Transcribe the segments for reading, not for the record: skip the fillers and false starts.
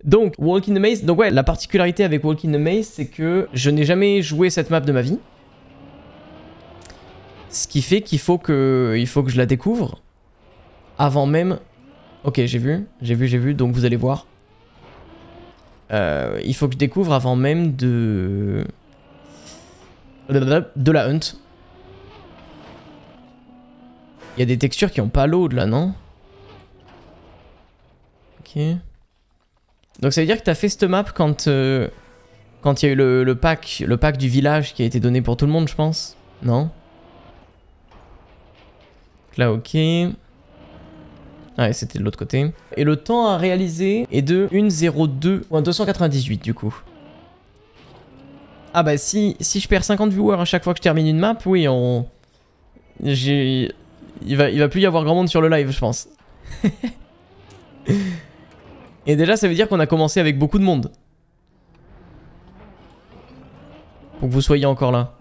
Donc, Walk in the Maze, donc ouais, la particularité avec Walk in the Maze, c'est que je n'ai jamais joué cette map de ma vie. Ce qui fait qu'il faut que je la découvre avant même... Ok, j'ai vu, donc vous allez voir. Il faut que je découvre avant même de la hunt. Il y a des textures qui ont pas load là, non? Ok. Donc ça veut dire que t'as fait cette map quand il y a eu le pack du village qui a été donné pour tout le monde, je pense. Non? Là, ok. Ah ouais, c'était de l'autre côté. Et le temps à réaliser est de 1,02 ou 298 du coup. Ah bah si je perds 50 viewers à chaque fois que je termine une map, oui, il va plus y avoir grand monde sur le live, je pense. Et déjà, ça veut dire qu'on a commencé avec beaucoup de monde. Pour que vous soyez encore là.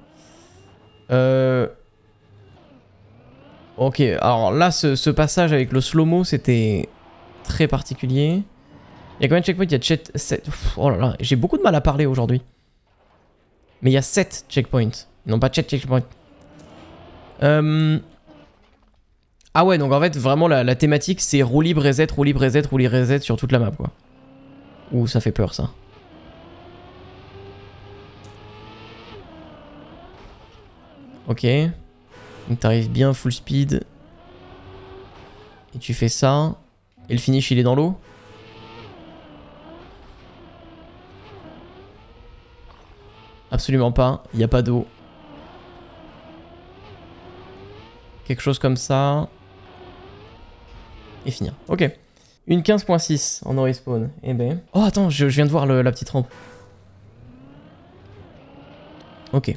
Ok, alors là, ce passage avec le slow-mo, c'était très particulier. Il y a combien de checkpoints? Il y a 7... Oh là là, j'ai beaucoup de mal à parler aujourd'hui. Mais il y a 7 checkpoints. Non, pas 7 checkpoints. Ah ouais, donc en fait, vraiment, la thématique, c'est roue libre, reset, roue libre, reset, roue libre, reset sur toute la map, quoi. Ouh, ça fait peur, ça. Ok. Donc t'arrives bien full speed. Et tu fais ça. Et le finish, il est dans l'eau. Absolument pas, il n'y a pas d'eau. Quelque chose comme ça. Et finir. Ok. Une 15.6 en no respawn. Eh ben. Oh attends, je viens de voir la petite rampe. Ok.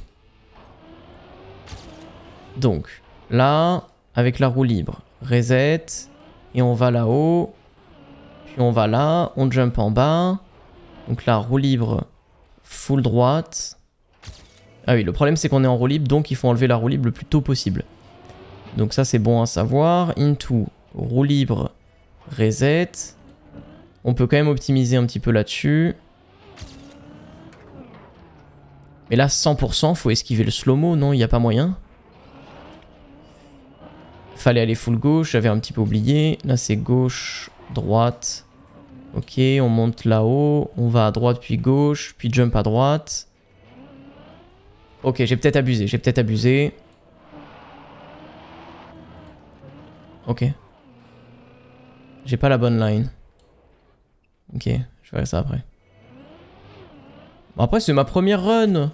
Donc, là, avec la roue libre, reset. Et on va là-haut. Puis on va là, on jump en bas. Donc là, roue libre, full droite. Ah oui, le problème c'est qu'on est en roue libre, donc il faut enlever la roue libre le plus tôt possible. Donc ça c'est bon à savoir. Into, roue libre, reset. On peut quand même optimiser un petit peu là-dessus. Mais là 100%, faut esquiver le slow-mo, non? Il n'y a pas moyen. Fallait aller full gauche, j'avais un petit peu oublié. Là c'est gauche, droite. Ok, on monte là-haut. On va à droite puis gauche, puis jump à droite. Ok, j'ai peut-être abusé, Ok. J'ai pas la bonne line. Ok, je verrai ça après. Bon, après, c'est ma première run.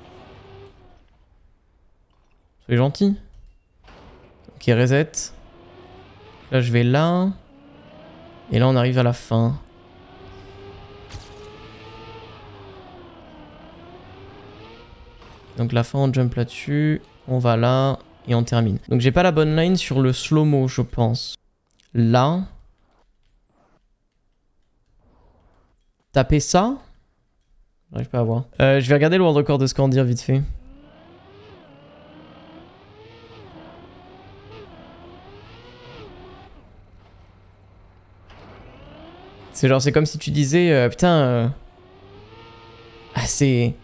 Soyez gentil. Ok, reset. Là, je vais là. Et là, on arrive à la fin. Donc la fin, on jump là-dessus. On va là. Et on termine. Donc j'ai pas la bonne line sur le slow-mo, je pense. Là. Taper ça. J'arrive pas à voir. Je vais regarder le world record de Scandir vite fait. C'est genre, c'est comme si tu disais, putain, ah, c'est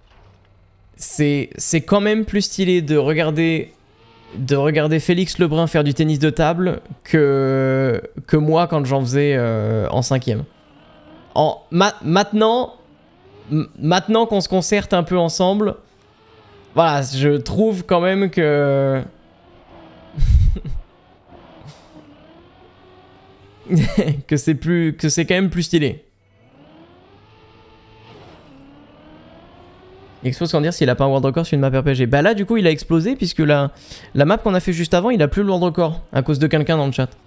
quand même plus stylé de regarder Félix Lebrun faire du tennis de table que moi quand j'en faisais en 5ème. Maintenant qu'on se concerte un peu ensemble, voilà, je trouve quand même que... que c'est quand même plus stylé. Il explose sans dire s'il a pas un world record sur une map RPG. Bah là du coup il a explosé puisque la map qu'on a fait juste avant il a plus le world record à cause de quelqu'un dans le chat.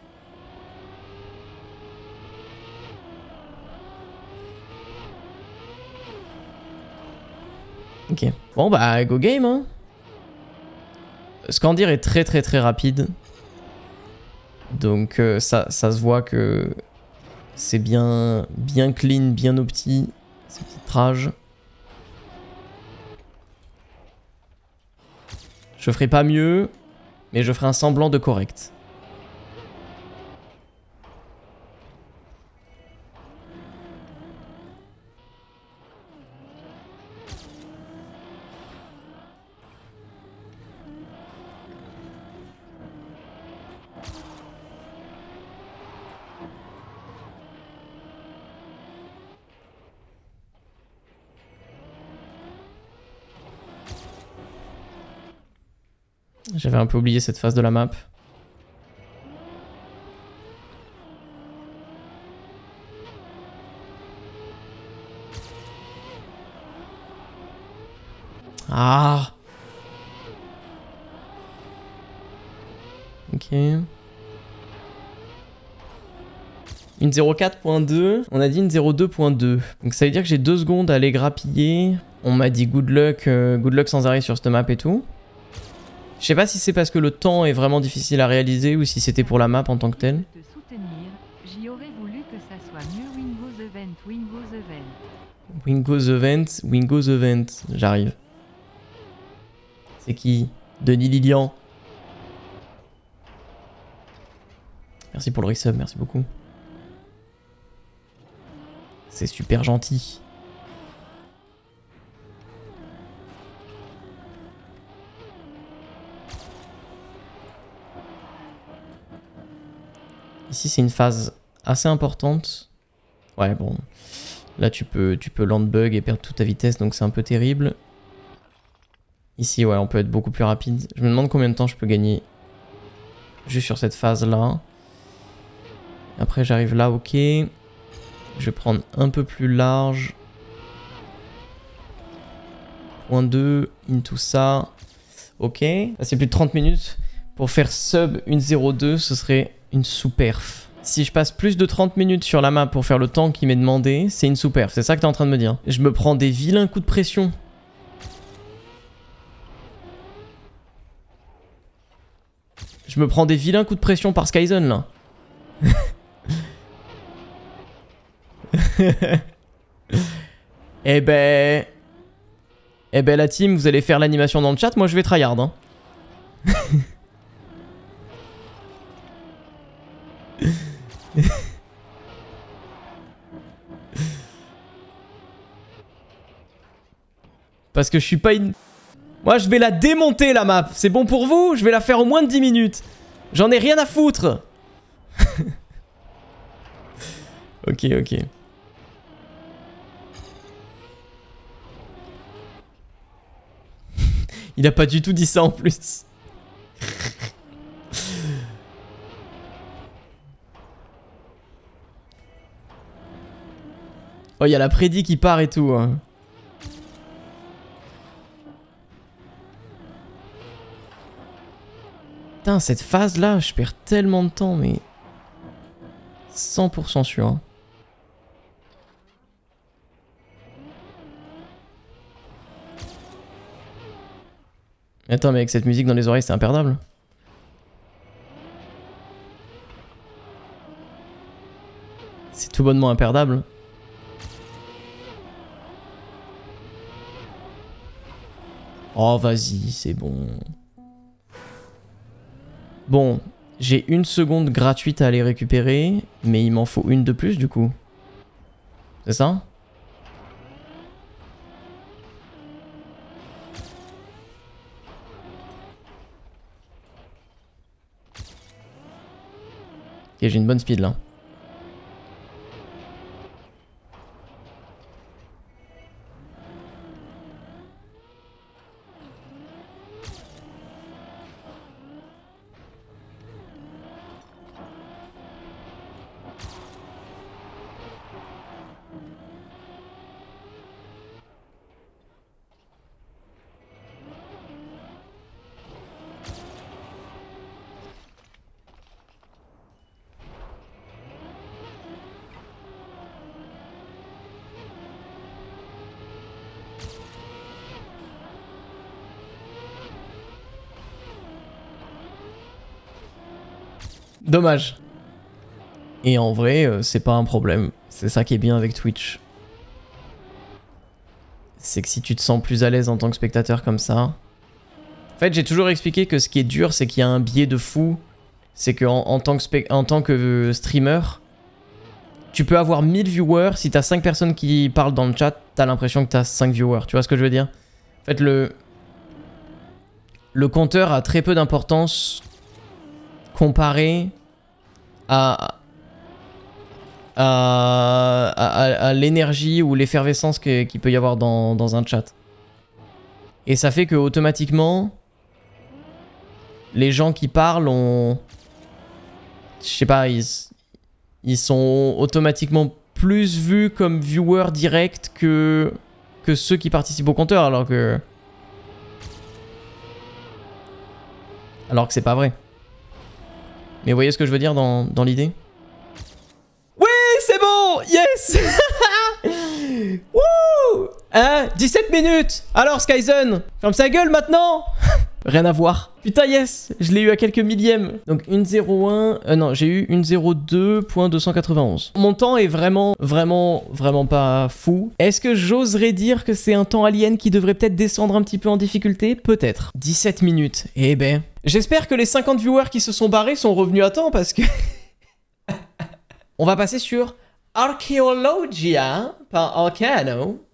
Ok. Bon bah go game hein. Scandir est très rapide. Donc ça se voit que c'est bien clean, bien opti. Ces petites rages. Je ferai pas mieux, mais je ferai un semblant de correct. J'avais un peu oublié cette phase de la map. Ah! Ok. Une 04.2, on a dit une 02.2. Donc ça veut dire que j'ai 2 secondes à aller grappiller. On m'a dit good luck sans arrêt sur cette map et tout. Je sais pas si c'est parce que le temps est vraiment difficile à réaliser ou si c'était pour la map en tant que telle. Wingo's Event, j'arrive. C'est qui? Denis Lilian. Merci pour le resub, merci beaucoup. C'est super gentil. Ici c'est une phase assez importante. Ouais bon. Là tu peux land bug et perdre toute ta vitesse donc c'est un peu terrible. Ici ouais on peut être beaucoup plus rapide. Je me demande combien de temps je peux gagner juste sur cette phase là. Après j'arrive là, ok. Je vais prendre un peu plus large. Point 2, into ça. Ok. C'est plus de 30 minutes. Pour faire sub une 0.2, ce serait une sous-perf. Si je passe plus de 30 minutes sur la map pour faire le temps qui m'est demandé, c'est une sous-perf. C'est ça que t'es en train de me dire. Je me prends des vilains coups de pression. Je me prends des vilains coups de pression par Skyzone là. Eh ben la team, vous allez faire l'animation dans le chat, moi je vais tryhard hein. Parce que je suis pas une... Moi je vais la démonter la map, c'est bon pour vous? Je vais la faire au moins de 10 minutes. J'en ai rien à foutre. Ok. Il a pas du tout dit ça en plus. Oh, il y a la prédit qui part et tout. Hein. Putain, cette phase-là, je perds tellement de temps, mais... 100% sûr. Hein. Attends, mais avec cette musique dans les oreilles, c'est imperdable. C'est tout bonnement imperdable. Oh, vas-y, c'est bon. Bon, j'ai 1 seconde gratuite à aller récupérer, mais il m'en faut une de plus, du coup. C'est ça ? Ok, j'ai une bonne speed là. Dommage. Et en vrai, c'est pas un problème. C'est ça qui est bien avec Twitch. C'est que si tu te sens plus à l'aise en tant que spectateur comme ça... En fait, j'ai toujours expliqué que ce qui est dur, c'est qu'il y a un biais de fou. C'est qu'en tant que streamer, tu peux avoir 1000 viewers. Si t'as 5 personnes qui parlent dans le chat, t'as l'impression que t'as 5 viewers. Tu vois ce que je veux dire? En fait, le compteur a très peu d'importance comparé à l'énergie ou l'effervescence qu'il peut y avoir dans un chat. Et ça fait que automatiquement, les gens qui parlent ont... Je sais pas, ils sont automatiquement plus vus comme viewers directs que ceux qui participent au compteur, alors que c'est pas vrai. Mais vous voyez ce que je veux dire dans l'idée? Oui, c'est bon! Yes! Wouh! Hein? 17 minutes! Alors, Skyzen, ferme sa gueule maintenant! Rien à voir. Putain, yes! Je l'ai eu à quelques millièmes. Donc, 1,01... non, j'ai eu 1,02.291. Mon temps est vraiment pas fou. Est-ce que j'oserais dire que c'est un temps alien qui devrait peut-être descendre un petit peu en difficulté? Peut-être. 17 minutes. Eh ben... J'espère que les 50 viewers qui se sont barrés sont revenus à temps, parce que... On va passer sur Archaeologia, par Arcano.